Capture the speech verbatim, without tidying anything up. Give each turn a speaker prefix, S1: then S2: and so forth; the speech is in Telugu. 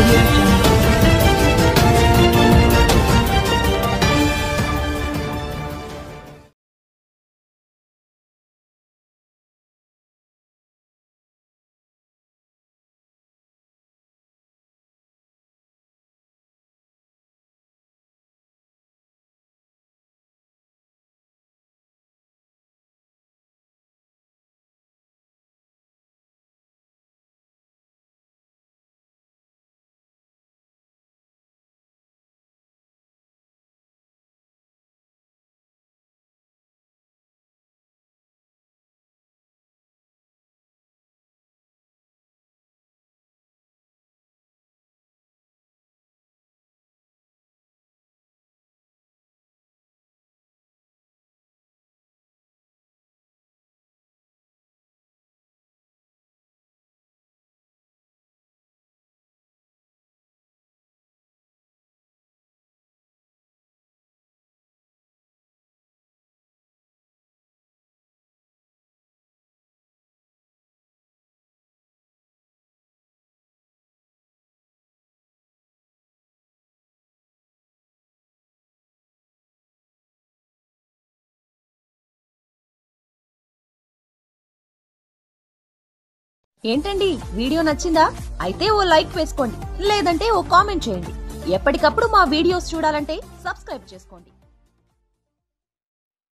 S1: Audio Jungle.
S2: ఏంటండి వీడియో నచ్చిందా? అయితే ఓ లైక్ వేసుకోండి, లేదంటే ఓ కామెంట్ చేయండి. ఎప్పటికప్పుడు మా వీడియోస్ చూడాలంటే సబ్స్క్రైబ్ చేసుకోండి.